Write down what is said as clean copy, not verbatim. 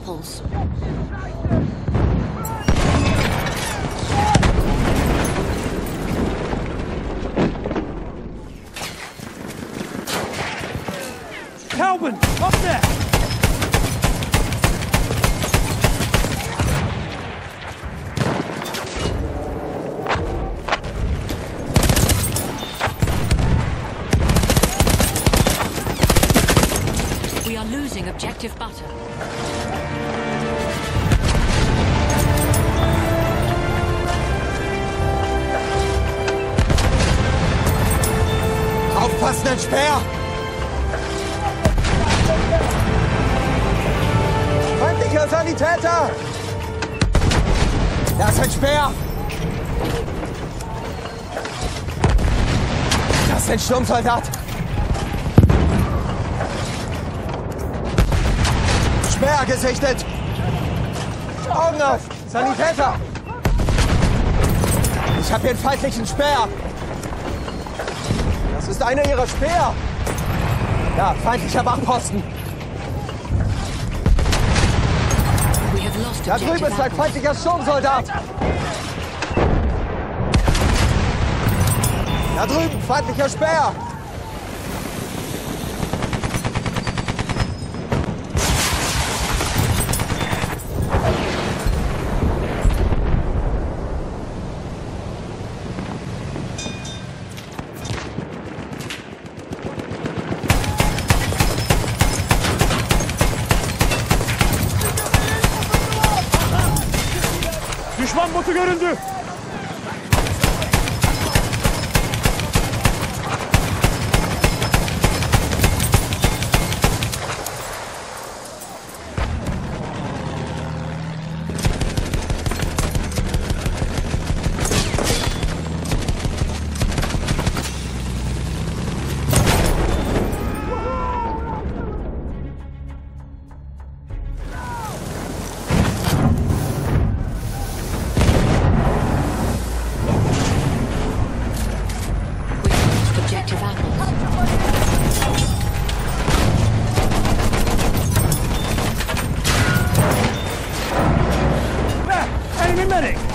apples. Calvin, up there! We are losing objective butter. Aufpassen, ein Speer! Feindlicher Sanitäter! Da ist ein Speer! Das ist ein Sturmsoldat! Speer gesichtet! Augen auf! Sanitäter! Ich habe hier einen feindlichen Speer! Das ist einer ihrer Speer! Ja, feindlicher Wachposten! Da drüben ist ein feindlicher Sturmsoldat! Da drüben, feindlicher Speer! Düşman botu göründü. Enemy medic!